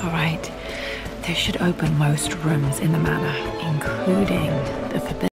All right. This should open most rooms in the manor, including the forbidden.